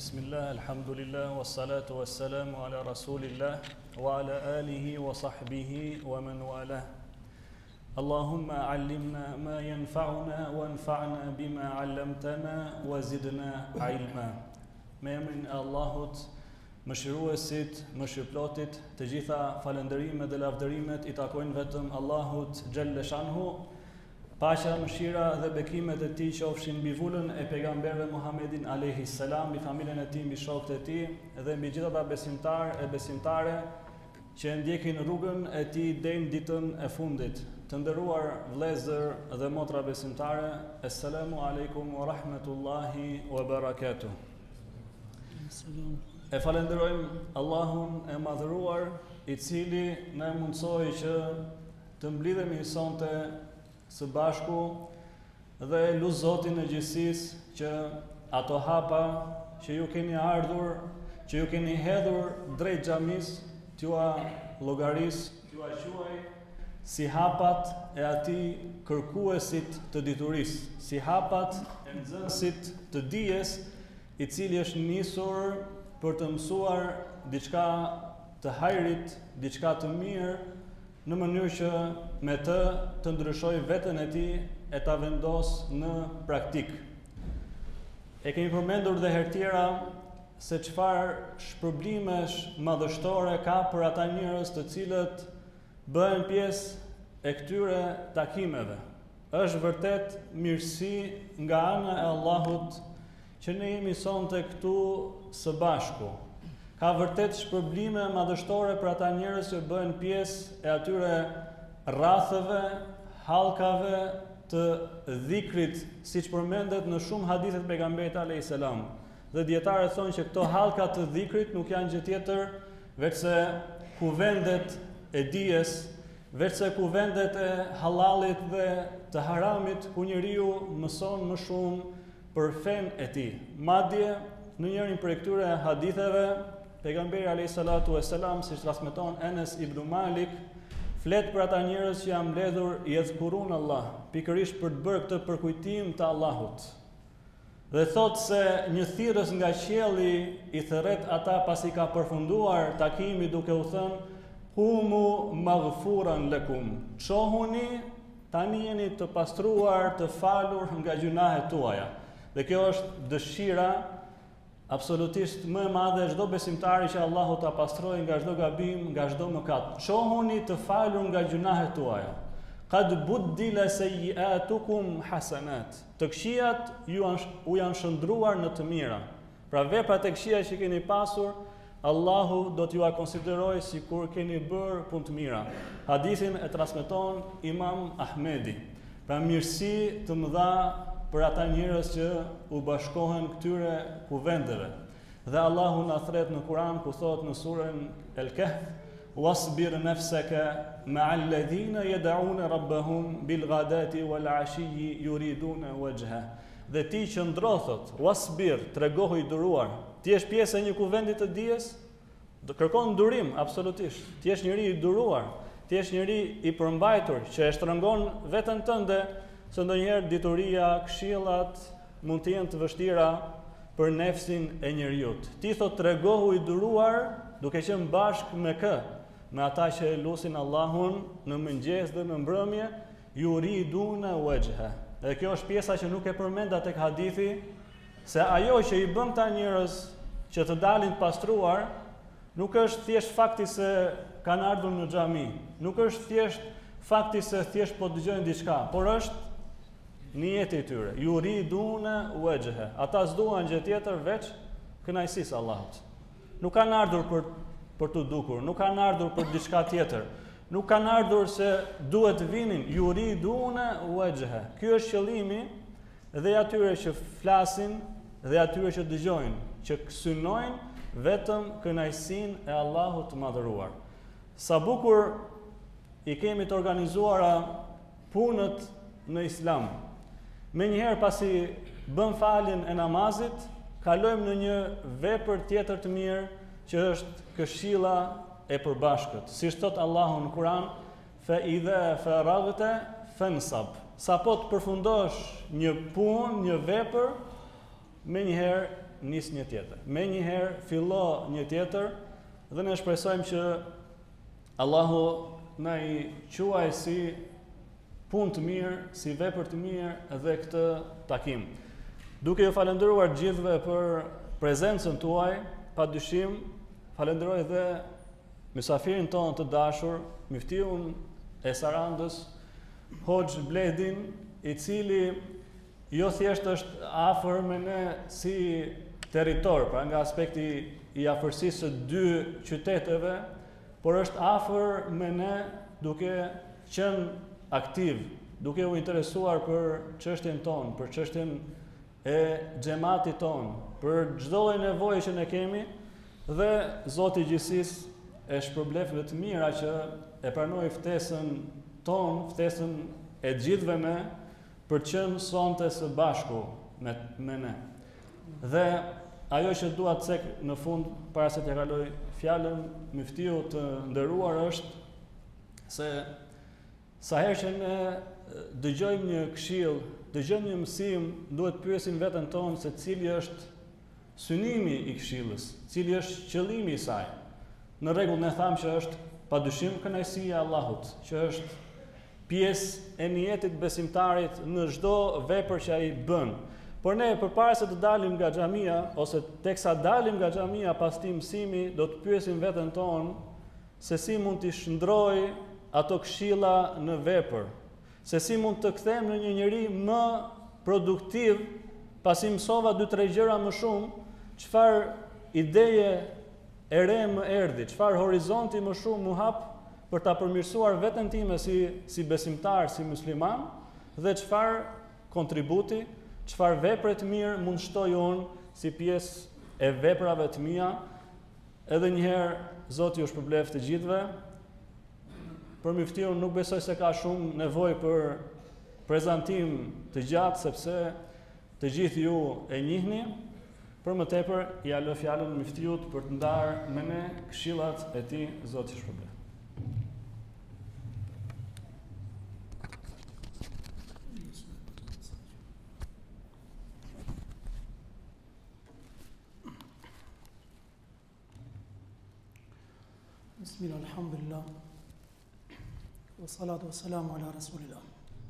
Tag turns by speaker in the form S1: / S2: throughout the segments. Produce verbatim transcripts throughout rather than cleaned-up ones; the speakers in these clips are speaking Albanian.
S1: Bismillah, alhamdulillah, wassalatu wassalamu ala rasulillah, wa ala alihi wa sahbihi wa man walah. Allahumma allimna ma yanfa'una wa anfa'na bima 'allamtana wa zidna ilma. Me emrin e Allahut, mëshiruesit, mëshirëplotit, të gjitha falënderimet dhe lavdërimet i takojnë vetëm Allahut xhalla shanhu. Paqja, mëshira dhe bekimet e tij qofshin mbi vulën e pejgamberëve Muhammedin alayhi salam, mbi familjen e tij, mbi shokët e tij dhe mbi gjithë ata besimtarë e besimtare që ndjekin rrugën e tij deri në ditën e fundit. Të nderuar vëllezër dhe motra besimtare, assalamu alaikum wa rahmatullahi wa barakatuh. E falenderojmë Allahun e madhëruar, i cili na mundsoi që të mblidhemi sonte së bashku dhe lut Zotin e gjithësisë që ato hapa që ju keni ardhur, që ju keni hedhur drejt xhamis, t'ua llogaris, t'ua quaj si hapat e atij kërkuesit të diturisë, si hapat e nxënësit të dijes, i cili është nisur për të mësuar diçka të hajrit, diçka të mirë, në mënyrë që me të të ndryshoj veten e tij e ta vendos në praktik. E kemi përmendur dhe herë tjera se çfarë shpërblimesh madhështore ka për ata njerëz të cilët bëhen pjesë e këtyre takimeve. Është vërtet mirësi nga ana e Allahut që ne jemi sonte këtu së bashku. Ka vërtet shpërblime madhështore për ata njerëz që bëhen pjesë e atyre rrathëve, hallkave të dhikrit, siç përmendet në shumë hadithe të pejgamberit alayhis salam. Dhe dietarët thonë që këto hallka të dhikrit nuk janë gjë tjetër veçse kuvendet e dijes, veçse kuvendet e halalit dhe të haramit, ku njeriu mëson më shumë për fen e tij. Madje në njërin prej këtyre haditheve pejgamberi alayhis salatu wassalam, siç transmeton Enes ibn Malik, flet për ata njerëz që janë mbledhur yezkurun Allah, pikërisht për të bërë këtë përkujtim të Allahut. Dhe thot se një thirrës nga qielli i thërret ata pasi ka përfunduar takimi duke u thënë: "Humu maghfuran lakum." Çohuni, tani jeni të pastruar, të falur nga gjunahet tuaja. Dhe kjo është dëshira absolutisht më e madhe çdo besimtari që Allahu ta pastrojë nga çdo gabim, nga çdo mëkat. Çohuni të falur nga gjunahet tuaja. Qad buddila sayyi'atukum hasanat. Të këqijat ju u janë shndruar në të mira. Pra veprat e këqija që keni pasur, Allahu do t'ju a konsiderojë sikur keni bërë punë të mira. Hadithin e transmeton Imam Ahmedi. Pra mirësi të mëdha për ata njerëz që u bashkohen këtyre kuvendeve. Dhe Allahu na thret në Kur'an ku thot në surën El-Kahf: "Wasbir nafsaka ma'al ladhina yad'una rabbahum bil ghadati wal 'ashiyyi yuriduna wajha." Dhe ti qëndro, thot, wasbir, tregohu i duruar. Ti je pjesë e një kuvendi të dijes, do kërkon durim absolutisht. Ti je njëri i duruar, ti je njëri i përmbajtur që e shtrëngon veten tënde. Se ndonjëherë dituria, këshillat mund të jenë të vështira për nefsin e njeriut. Ti thot tregohu i duruar duke qenë bashkë me kë? Me ata që e lusin Allahun në mëngjes dhe në mbrëmje, yuriduna wajha. Dhe kjo është pjesa që nuk e përmenda tek hadithi, se ajo që i bën ta njerëz që të dalin të pastruar, nuk është thjesht fakti se kanë ardhur në xhami, nuk është thjesht fakti se thjesht po dëgjojnë diçka, por është niyeti i tyre. Yuriduna wajha. Ata s'duan gjë tjetër veç kënaqësisë Allahut. Nuk kanë ardhur për për të dukur, nuk kanë ardhur për diçka tjetër. Nuk kanë ardhur se duhet të vinin. Yuriduna wajha. Ky është qëllimi dhe atyre që flasin dhe atyre që dëgjojnë, që synojnë vetëm kënaqësinë e Allahut të madhëruar. Sa bukur i kemi të organizuara punët në Islam. Me njëherë pasi bën faljen e namazit, kalojmë në një vepër tjetër të mirë që është këshilla e përbashkët. Si thot Allahu në Kur'an: "Fa idha faraghta fansab." Sa po të përfundosh një punë, një vepër, me njëherë nis një tjetër. Me njëherë fillo një tjetër dhe ne shpresojmë që Allahu na i quaj si punë të mirë, si vepër të mirë edhe këtë takim. Duke ju falendëruar gjithëve për prezencën tuaj, padyshim falenderoj dhe mysafirin tonë të dashur, Miftiun e Sarandës, Hoxh Bledin, i cili jo thjesht është afër me ne si territor, pra nga aspekti i afërsisë së dy qyteteve, por është afër me ne duke qenë aktiv, duke u interesuar për çështjen tonë, për çështjen e xhamatit tonë, për çdo lloj nevoje që ne kemi, dhe Zoti i gjithësisë e shpërblef të mira që e pranoi ftesën tonë, ftesën e gjithëve ne, për të qenë sonte së bashku me, me ne. Dhe ajo që dua të cek në fund, para se t'ja kaloj fjalën Miftiu të nderuar, është se sa herë që ne dëgjojmë një këshill, dëgjojmë një mësim, duhet të pyesim veten tonë se cili është synimi i këshillës, cili është qëllimi i saj. Në rregull, ne thamë që është padyshim kënaqësia e Allahut, që është pjesë e niyetit besimtarit në çdo vepër që ai bën. Por ne përpara se të dalim nga xhamia ose teksa dalim nga xhamia pas këtij mësimi, do të pyesim veten tonë se si mund të shndroj ato këshilla në vepër, se si mund të kthehem në një njeri më produktiv, pasi mësova dy tre gjëra më shumë, çfarë ideje e re më erdhi, çfarë horizonti më shumë mu hap për ta përmirësuar veten time si si besimtar, si musliman, dhe çfarë kontributi, çfarë vepre të mirë mund shtoj unë si pjesë e veprave të mia. Edhe një herë Zoti ju shpërblef të gjithëve. Për Miftiun nuk besoj se ka shumë nevojë për prezantim të gjatë, sepse të gjithë ju e njihni. Për më tepër, ja lë fjalën Miftiut për të ndarë me ne këshillat e tij. Zoti ju shpërblef.
S2: Bismillah, alhamdulillah, wa salatu wa salamu ala rasulillah.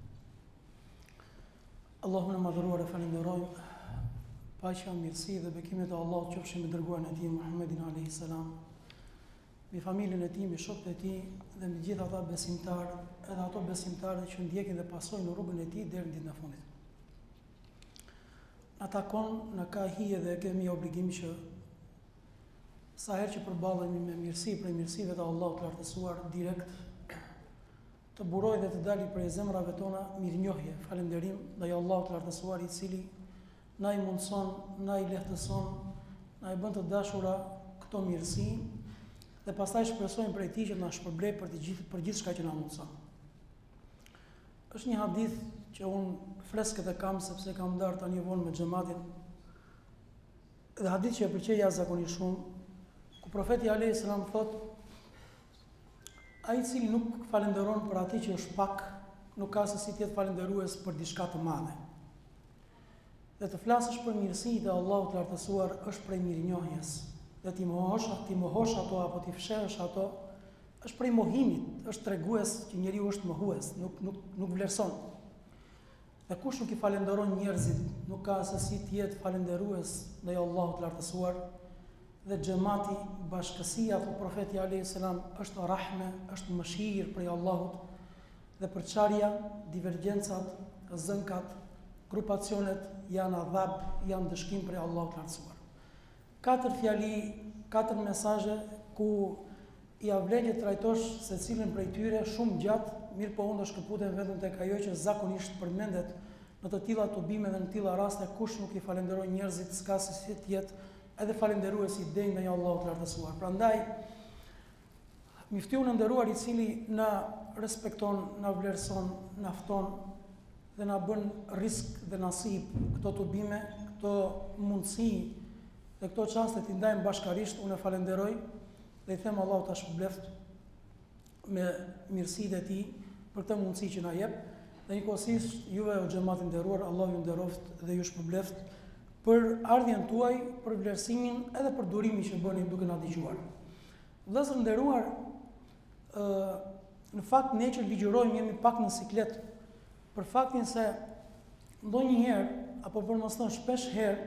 S2: Allahun e madhëruar e falenderojmë, paqja, mirësi dhe bekimet e Allahut qofshin me dërguarin e tij Muhammedin alayhis salam, me familjen e tij, me shokët e tij dhe me gjithë ata besimtarë, edhe ato besimtarë që ndjekin dhe pasojnë rrugën e tij deri në ditën e fundit. Na takon, na ka hije dhe kemi obligim që sa herë që përballemi me mirësi prej mirësive të Allahut të lartësuar direkt, të buroj dhe të dali prej zemrave tona mirënjohje, falënderim ndaj Allahut të lartësuar, i cili na i mundson, na i lehtëson, na i bën të dashura këto mirësi, dhe pastaj shpresojmë prej tij që na shpërblej për të gjithë për gjithçka që na mundson. Është një hadith që unë freskët e kam sepse kam ndarë tani vonë me xhamatin. Dhe hadith që e pëlqej jashtëzakonisht shumë, ku profeti alayhis salam thot: ai i cili nuk falenderon për atë që është pak, nuk ka se si të jetë falendërues për diçka të madhe. Dhe të flasësh për mirësitë e Allahut të lartësuar është prej mirënjohjes. Dhe ti mohosh, ti mohosh ato apo ti fshehësh ato, është prej mohimit, është tregues që njeriu është mohues, nuk nuk nuk vlerëson. Dhe kush nuk i falenderon njerëzit, nuk ka se si të jetë falendërues ndaj Allahut të lartësuar. Dhe xhamati, bashkësia, thot profeti alayhis salam, është rahme, është mëshirë prej Allahut, dhe përçarja, divergjencat, zënkat, grupacionet janë adhab, janë dëshkim prej Allahut të lartësuar. Katër fjali, katër mesazhe ku i avlen që trajtosh secilin prej tyre shumë gjatë, mirë po unë do shkëputem vetëm tek ajo që zakonisht përmendet në të tilla tubime dhe në të tilla raste. Kush nuk i falenderoj njerëzit, s'ka se si të jetë edhe falenderues i denjë ndaj Allahut të lartësuar. Prandaj Miftiun e nderuar, i cili na respekton, na vlerëson, na fton dhe na bën risk dhe nasip këto tubime, këto mundësi dhe këto çaste t'i ndajmë bashkarisht, unë e falenderoj dhe i them Allahu ta shpëbleft me mirësitë e tij për këtë mundësi që na jep, dhe njëkohësisht juve o xhamati nderuar, Allahu ju nderoft dhe ju shpëbleft për ardhjen tuaj, për vlerësimin edhe për durimin që bëni duke na dëgjuar. Vëllezër nderuar, ë në fakt ne që ligjërojmë jemi pak në siklet për faktin se ndonjëherë apo për mos thënë shpesh herë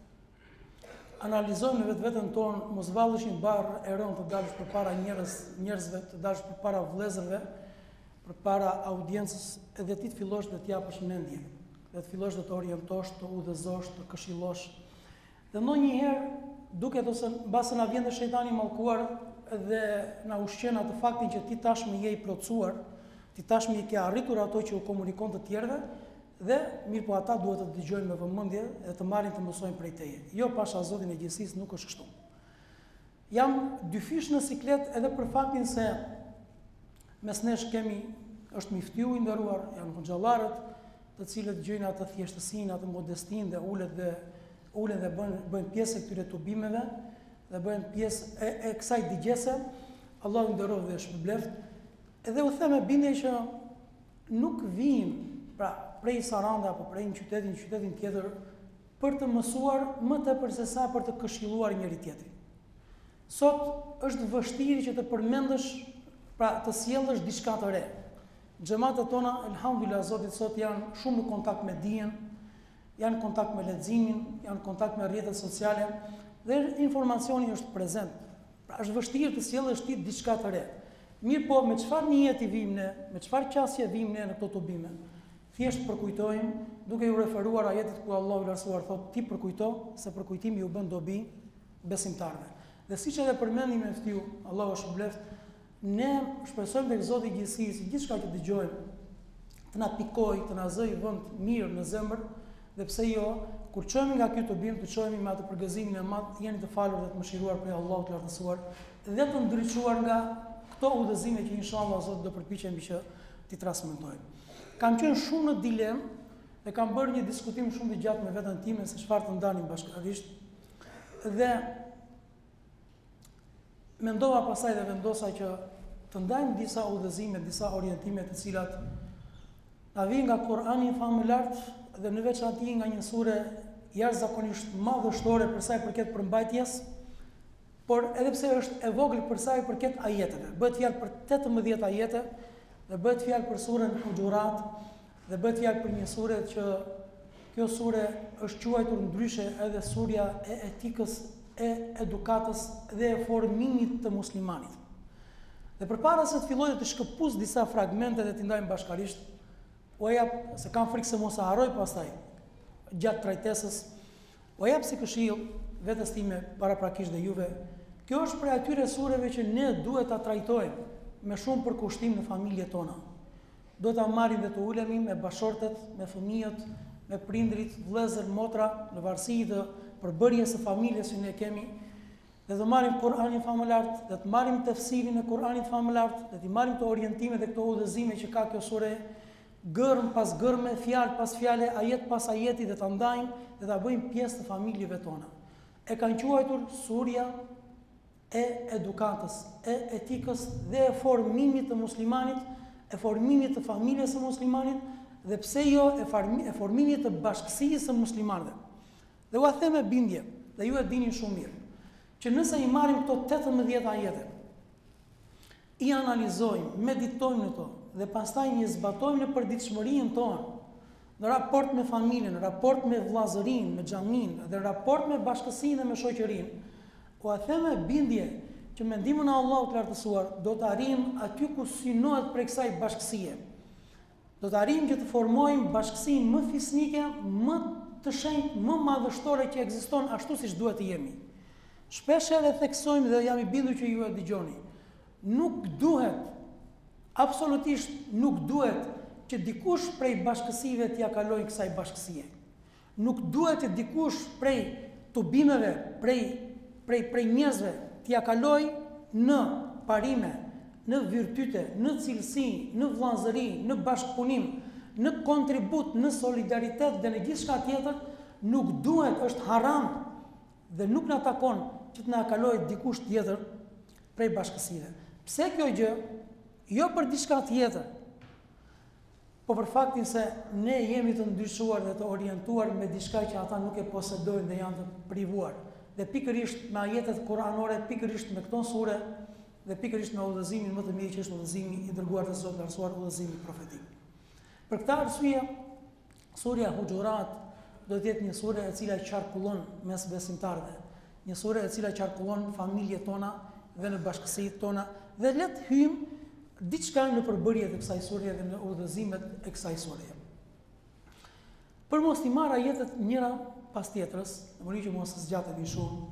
S2: analizojmë në vetveten tonë, mos vallësh një barr e rënd të dalësh përpara njerëz, njerëzve, të dalësh përpara vëllezërve, përpara audiencës, edhe ti të fillosh të t'japësh mendje, dhe të fillosh të orientosh, të udhëzosh, të këshillosh. Dhe ndonjëherë duket ose mbase na vjen dhe shejtani i mallkuar dhe na ushqen atë faktin që ti tashmë je i plotësuar, ti tashmë je ke arritur ato që u komunikon të tjerëve, dhe mirë po ata duhet të dëgjojnë me vëmendje dhe të marrin të mësojnë prej teje. Jo pasha Zotin e gjithësisë nuk është kështu. Jam dy fish në siklet edhe për faktin se mes nesh kemi është miftiu i nderuar, janë xhallarët, të cilët gjejnë atë thjeshtësinë, atë modestinë dhe ulet dhe ulen dhe bën bëjnë pjesë e këtyre tubimeve dhe bëjnë pjesë e, e kësaj digjese. Allahu nderoj dhe shpërbleft. Edhe u them me bindje që nuk vijnë pra prej Saranda apo prej një qyteti në qytetin tjetër për të mësuar më tepër se sa për të këshilluar njëri tjetrin. Sot është vështirë që të përmendësh, pra të sjellësh diçka të re. Xhamatet tona, elhamdulillah Zotit, sot janë shumë në kontakt me dijen, janë në kontakt me leximin, janë në kontakt me rrjetet sociale dhe informacioni është prezent. Pra është vështirë të sjellësh ti diçka të re. Mirë po, me çfarë niyeti vim ne, me çfarë qasje vim ne në këto tubime? Thjesht përkujtojmë, duke ju referuar ajetit ku Allahu i lartësuar thotë ti përkujto, se përkujtimi ju bën dobi besimtarëve. Dhe siç edhe përmendim me ftiu, Allahu është shpëleft, ne shpresojmë tek Zoti i gjithësisë, gjithçka që dëgjojmë, të na pikojë, të na zëjë vend mirë në zemër, dhe pse jo, kur çohemi nga ky tubim, të çohemi me atë përgëzimin e madh, jeni të falur dhe të mëshiruar prej Allahut të lartësuar, dhe të ndriçuar nga këto udhëzime që inshallah Zoti do përpiqemi që t'i transmetojmë. Kam qenë shumë në dilemë dhe kam bërë një diskutim shumë të gjatë me veten time se çfarë të ndanim bashkërisht. Dhe mendova pasaj dhe vendosa që të ndajmë disa udhëzime, disa orientime të cilat na vijnë nga Kurani i famulart dhe në veçantë nga një sure jashtëzakonisht madhështore për sa i përket përmbajtjes, por edhe pse është e vogël për sa i përket ajeteve. Bëhet fjalë për tetëmbëdhjetë ajete dhe bëhet fjalë për surën Hujurat dhe bëhet fjalë për një sure që kjo sure është quajtur ndryshe edhe surja e etikës, e edukatës dhe e formimit të muslimanit. Dhe përpara se të filloj të shkëpuz disa fragmente dhe t'i ndajmë bashkarisht, o jap, se kam frikë se mos e harroj pastaj gjatë trajtesës, o jap si këshill vetes time paraprakisht dhe juve, kjo është prej atyre sureve që ne duhet ta trajtojmë me shumë përkushtim në familjet tona. Do ta marrim dhe të ulemi me bashortet, me fëmijët, me prindrit, vëllezër, motra, në varësi të përbërjes së familjes që ne kemi, dhe të marrim Kur'anin famulart, dhe të marrim tefsirin e Kur'anit famulart, dhe të marrim të orientimet dhe këto udhëzime që ka kjo sure, gërm pas gërme, fjalë pas fjale, ajet pas ajeti, dhe ta ndajmë dhe ta bëjmë pjesë të familjeve tona. E kanë quajtur surja e edukatës, e etikës dhe e formimit të muslimanit, e formimit të familjes së muslimanit, dhe pse jo e, farmi, e formimit të bashkësisë së muslimanëve. Dhe u a them me bindje, dhe ju e dini shumë mirë, që nëse i marrim këto tetëmbëdhjetë ajete, i analizojmë, meditojmë në to, dhe pastaj i zbatojmë në përditshmërinë tonë, në raport me familjen, në raport me vllazërinë, me xhamin, dhe në raport me bashkësinë dhe me shoqërinë, u a them me bindje që me ndihmën e Allahut të lartësuar do të arrijmë aty ku synohet prej kësaj bashkësie. Do të arrijmë që të formojmë bashkësinë më fisnike, më të shenjtë, më madhështore që ekziston ashtu siç duhet të jemi. Shpesh edhe theksojmë dhe jam i bindur që ju e dëgjoni. Nuk duhet, absolutisht nuk duhet që dikush prej bashkësive t'ia kalojë kësaj bashkësie. Nuk duhet që dikush prej tubimeve, prej prej prej njerëzve t'ia kaloj në parime, në virtyte, në cilësi, në vllazëri, në bashkëpunim, në kontribut, në solidaritet dhe në gjithçka tjetër, nuk duhet, është haram dhe nuk na takon që të na kalojë dikush tjetër prej bashkësive. Pse kjo gjë? Jo për diçka tjetër. po për faktin se ne jemi të ndryshuar dhe të orientuar me diçka që ata nuk e posedojnë dhe janë të privuar. Dhe pikërisht me ajetet kuranore, pikërisht me këto sure dhe pikërisht me udhëzimin më të mirë që është udhëzimi i dërguar të Zotit arsuar, udhëzimi profetik. Për këtë arsye, surja Huxhurat do të jetë një sure e cila qarkullon mes besimtarëve, një sure e cila qarkullon familjet tona dhe në bashkësitë tona dhe le të hyjmë diçka në përbërjet e kësaj sure dhe në udhëzimet e kësaj sure. Për mos t'i marr ajetet njëra pas tjetrës, në mënyrë që mos zgjatemi shumë,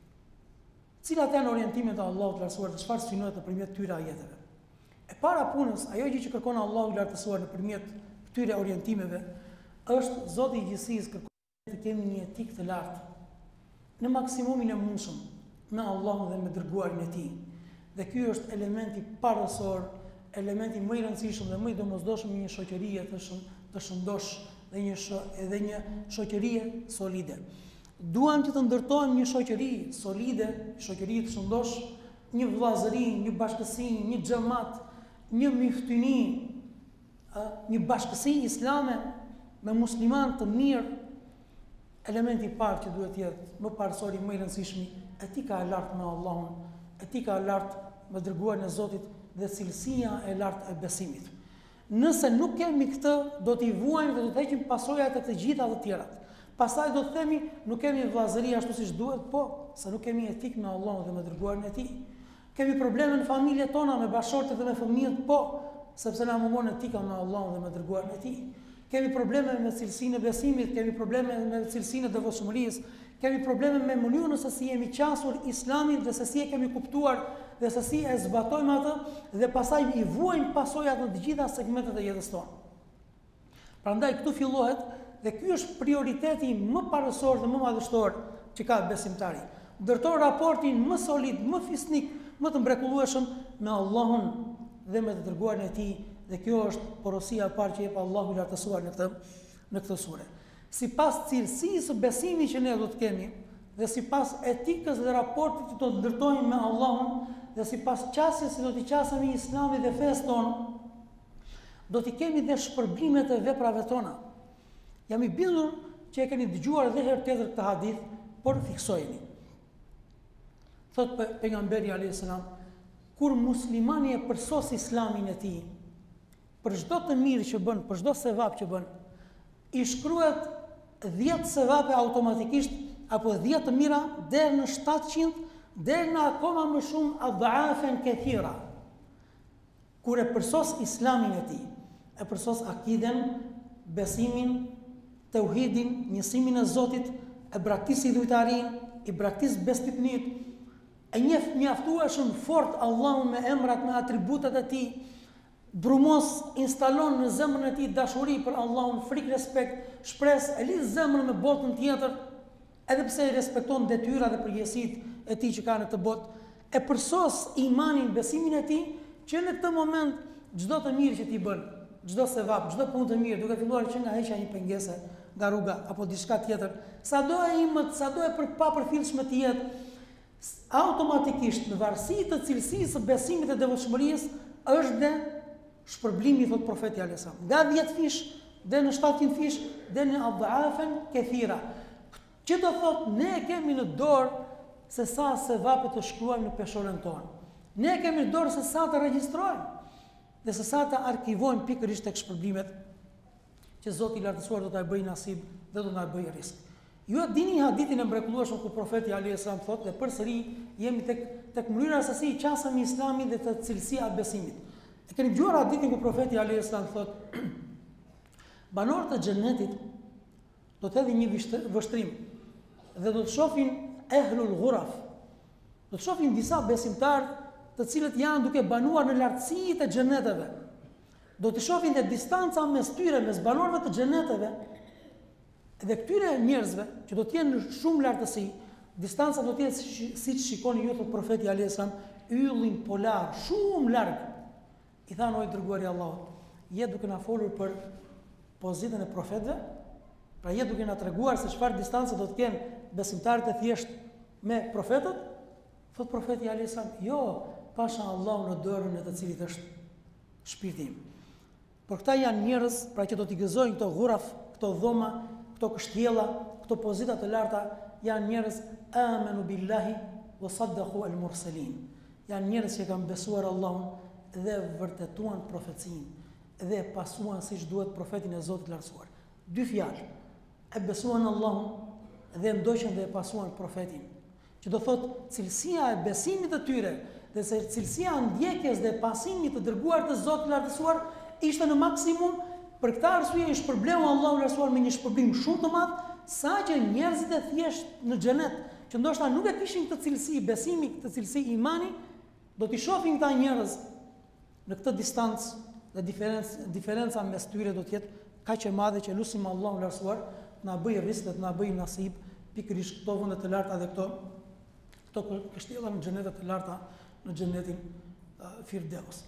S2: cilat janë orientimet e Allahut të lartësuar dhe çfarë synohet nëpërmjet këtyre ajeteve. E para punës, ajo gjë që kërkon Allahu i lartësuar nëpërmjet këtyre orientimeve, është Zoti i gjithësisë kërkon të kemi një etikë të lartë në maksimumin e mundshëm me Allahun dhe me dërguarin e Tij. Dhe ky është elementi parësor, elementi më i rëndësishëm dhe më i domosdoshëm i një shoqërie të shën, të shëndosh dhe një sho, edhe një shoqërie solide. Duam që të ndërtojmë një shoqëri solide, shoqëri të shëndosh, një vëllazëri, një bashkësi, një xhamat, një miftyni, një bashkësi islame me musliman të mirë. Elementi i parë që duhet të jetë më parësori, më i rëndësishmi, etika e lartë me Allahun, etika e lartë me dërguarin e Zotit dhe cilësia e lartë e besimit. Nëse nuk kemi këtë, do t'i vuajmë dhe do të heqim pasojat e të gjitha të tjerat. Pastaj do të themi, nuk kemi vëllazëri ashtu siç duhet, po, se nuk kemi etikë me Allahun dhe me dërguarin e Tij. Kemi probleme në familjet tona me bashortët dhe me fëmijët, po, sepse na mungon etika me Allahun dhe me dërguarin e Tij. Kemi probleme me cilësinë e besimit, kemi probleme me cilësinë e devotshmërisë, kemi probleme me mënyrën se si jemi qasur Islamin dhe se si e kemi kuptuar dhe se si e zbatojmë atë dhe pastaj i vuajmë pasojat në të gjitha segmentet e jetës tonë. Prandaj këtu fillohet dhe ky është prioriteti më parësor dhe më madhështor që ka besimtari. Ndërton raportin më solid, më fisnik, më të mrekullueshëm me Allahun dhe me të dërguarin e Tij, dhe kjo është porosia e parë që jep Allahu i lartësuar në këtë në këtë sure. Sipas cilësisë së besimit që ne do të kemi dhe sipas etikës dhe raportit që do të ndërtojmë me Allahun dhe sipas qasjes që do t'i qasemi Islamit dhe fesë tonë, do t'i kemi dhe shpërblimet e veprave tona. Jam i bindur që e keni dëgjuar edhe herë tjetër këtë hadith, por fiksojeni. Thot pejgamberi alayhis salam, kur muslimani e përsos Islamin e tij, për çdo të mirë që bën, për çdo sevap që bën, i shkruhet dhjetë sevape automatikisht apo dhjetë të mira deri në shtatëqind, deri në akoma më shumë adhaafen kathira. Kur e përsos Islamin e tij, e përsos akiden, besimin, tauhidin, njësimin e Zotit, e braktis idhujtarin, i braktis bestitnit, e njeh mjaftueshëm fort Allahun me emrat, me atributet e tij, brumos instalon në zemrën e tij dashuri për Allahun, frikë, respekt, shpresë, e lidh zemrën me botën tjetër, edhe pse i respekton detyrat dhe përgjegjësitë e tij që ka në këtë botë, e përsos imanin, besimin e tij, që në këtë moment çdo të mirë që ti bën, çdo sevap, çdo punë të mirë, duke filluar që nga heqja një pengese nga rruga apo diçka tjetër, sado e imët, sado e për papërfillshme të jetë, automatikisht në varësi të cilësisë së besimit dhe devotshmërisë është dhe shpërblimi, thot profeti alayhis salam, nga dhjetë fish dhe në shtatëqind fish dhe në adhaafen kathira. Që do thot ne e kemi në dorë se sa sevape të shkruajmë në peshorën tonë. Ne e kemi në dorë se sa të regjistrojmë dhe se sa të arkivojmë pikërisht tek shpërblimet që Zoti i lartësuar do ta bëjë nasib dhe do na bëjë risk. Ju e dini hadithin e mrekullueshëm ku profeti alayhis salam thotë, dhe përsëri jemi tek tek mënyra se si i qasemi Islamin dhe të cilësia e besimit. E keni dëgjuar hadithin ku profeti alayhis salam thotë, banorët e xhenetit do të hedhin një vështrim dhe do të shohin ehlul ghuraf. Do të shohin disa besimtarë të cilët janë duke banuar në lartësitë e xheneteve. Do të shohin dhe distanca mes tyre, mes banorëve të xheneteve dhe këtyre njerëzve që do të jenë në shumë lartësi, distanca do të jetë siç shikoni ju, thot profeti alayhis salam, yllin polar, shumë larg. I thanë, oj dërguari i Allahut, je duke na folur për pozitën e profetëve, pra je duke na treguar se çfarë distancë do të kenë besimtarët e thjesht me profetët? Thot profeti alayhis salam, jo, pasha Allahu në dorën e të cilit është shpirti im. Por këta janë njerëz pra që do t'i gëzojnë këto ghuraf, këto dhoma, këto kështjella, këto pozita të larta, janë njerëz amanu billahi wa saddaqu al-mursalin. Janë njerëz që kanë besuar Allahun dhe vërtetuan profecinë dhe pasuan siç duhet profetin e Zotit lartësuar. Dy fjalë. E besuan Allahun dhe ndoqën dhe e pasuan profetin. Që do thotë cilësia e besimit të tyre dhe se cilësia e ndjekjes dhe pasimit të dërguar të Zotit lartësuar ishte në maksimum. Për këtë arsye i shpërbleu Allahu lartësuar me një shpërblim shumë të madh, saqë njerëzit e thjesht në xhenet, që ndoshta nuk e kishin këtë cilësi besimi, këtë cilësi imani, do t'i shohin këta njerëz në këtë distancë dhe diferencë, diferenca mes tyre do të jetë kaq e madhe që lutim Allahun lartësuar të na bëjë rizq dhe të na bëjë nasib pikërisht këto vende të larta dhe këto këto kështjella në xhenetet të larta, në xhenetin uh, Firdeus.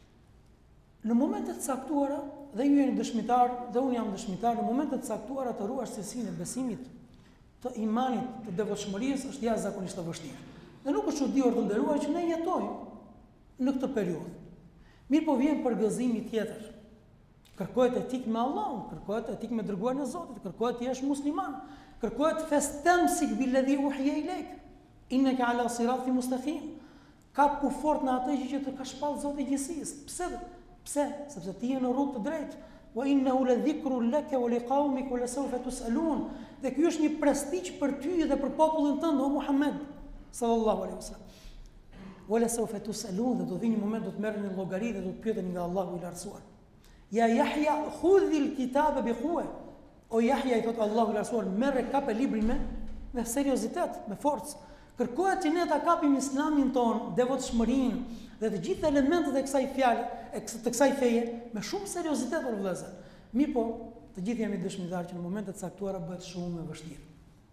S2: Në momentet të caktuara, dhe ju jeni dëshmitar, dhe unë jam dëshmitar, në momentet të caktuara të ruash cilësinë e besimit, të imanit, të devotshmërisë është jashtëzakonisht e vështirë. Dhe nuk është çuditë të nderuar që ne jetojmë në këtë periudhë. Mirë po vjen përgëzimi tjetër. Kërkohet etik me Allahun, kërkohet etik me dërguarin e Zotit, kërkohet të jesh musliman, kërkohet fastamsik billadhi uhiya ilayk, innaka ala siratin mustaqim. Ka pu fort në atë që të ka shpall Zoti i gjithësisë. Pse? Pse? Sepse ti je në rrugë të drejtë. Wa innahu ladhikrun laka wa liqaumik wa lasawfa tusalun. Dhe ky është një prestigj për ty dhe për popullin tënd, o Muhammed sallallahu alaihi wasallam. Wa lasawfa tusalun, dhe do vi një moment do të merreni llogari dhe do të pyeteni nga Allahu i lartësuar. Ja Yahya, khudhil kitaba bi quwwa. O Yahya, i thot Allahu i lartësuar, merre kape librin me me seriozitet, me forcë. Kërkohet që ne ta kapim islamin ton, devotshmërinë dhe të gjithë elementet e kësaj fjale, e të kësaj feje, me shumë seriozitet o vëllezër. Mirë po, të gjithë jemi dëshmitar që në momentet e caktuara bëhet shumë e vështirë.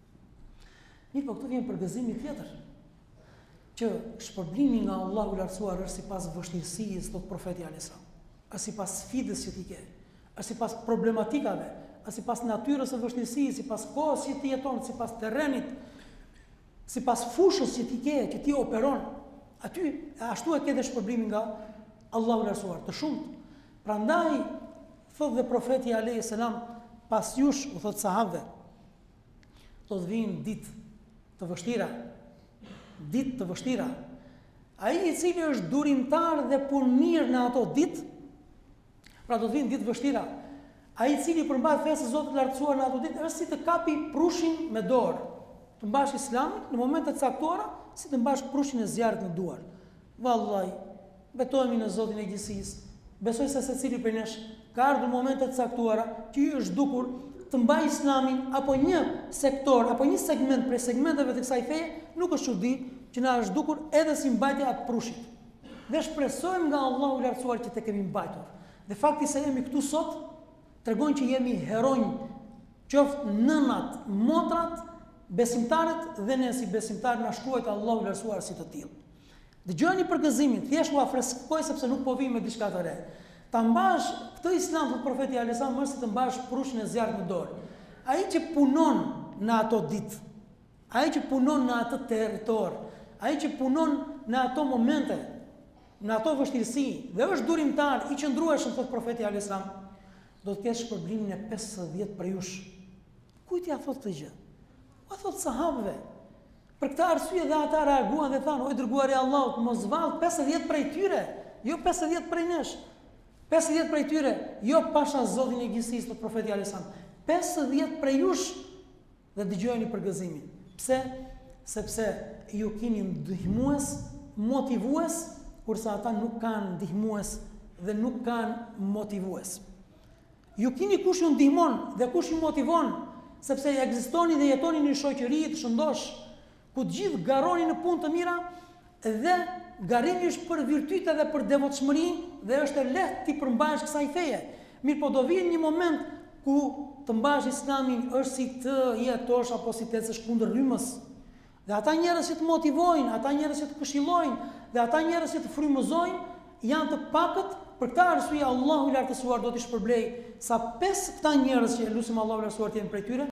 S2: Mirë po, këtu vjen përgëzimi tjetër, që shpërblimi nga Allahu i lartësuar është sipas vështirësisë, thot profeti alayhis salam, është sipas sfidës që ti ke, është sipas problematikave, është sipas natyrës së vështirësisë, sipas kohës që ti jeton, sipas terrenit, sipas fushës që ti ke, që ti operon. Aty ashtu e ke dhe shpërblimin nga Allahu i lartësuar, të shumtë. Prandaj thot dhe profeti alayhis salam, pas jush, u thot sahabëve, do të vinë ditë të vështira, ditë të vështira. Ai i cili është durimtar dhe punëmir në ato ditë, pra do të vinë ditë vështira. Ai i cili përmbajt fesë së Zotit të lartësuar në ato ditë është si të kapi prushin me dorë. Të mbash islamin në momentet të caktuara, si të mbash prushin e zjarrit në duar. Vallahi, betohemi në Zotin e gjithësisë. Besoj se secili prej nesh ka ardhur momentet të caktuara që ju është dukur të mbaj islamin apo një sektor apo një segment prej segmenteve të kësaj feje, nuk është çudi që na është dukur edhe si mbajtja e prushit. Dhe shpresojmë nga Allahu i lartësuar që të kemi mbajtur. Dhe fakti se jemi këtu sot tregon që jemi heronj, qoftë nënat, motrat, besimtarët dhe ne si besimtarë na shkruajt Allahu i lartësuar si të tillë. Dëgjoni përgëzimin, thjesht u afreskoj sepse nuk po vim me diçka të re. Ta mbash këtë islam të profeti alayhis salam është si të mbash prushin e zjarrit në dorë. Ai që punon në ato ditë, ai që punon në atë territor, ai që punon në ato momente, në ato vështirësi dhe është durimtar i qëndrueshëm thot profeti alayhis salam, do të kesh shpërblimin e pesëdhjetë prej jush. Kujt ia thot këtë gjë? A thot sahabëve. Për këtë arsye dhe ata reaguan dhe thanë, oj dërguari i Allahut, mos vall pesëdhjetë prej tyre, jo pesëdhjetë prej nesh. pesëdhjetë prej tyre, jo pasha Zotin e gjithësisë, thot profeti alayhis salam. pesëdhjetë prej jush dhe dëgjojeni përgëzimin. Pse? Sepse ju keni ndihmues, motivues, kurse ata nuk kanë ndihmues dhe nuk kanë motivues. Ju keni kush ju ndihmon dhe kush ju motivon, sepse ekzistoni dhe jetoni në një shoqëri të shëndosh, ku të gjithë garoni në punë të mira dhe garimi është për virtyte dhe për devotshmëri dhe është e lehtë ti përmbash kësaj feje. Mirë po do vjen një moment ku të mbash islamin është si të jetosh apo si të ecësh kundër rrymës. Dhe ata njerëz që të motivojnë, ata njerëz që të këshillojnë dhe ata njerëz që të frymëzojnë janë të pakët. Për këtë arsye Allahu i lartësuar do t'i shpërblej sa pesë këta njerëz që lutim Allahu i lartësuar të jenë prej tyre.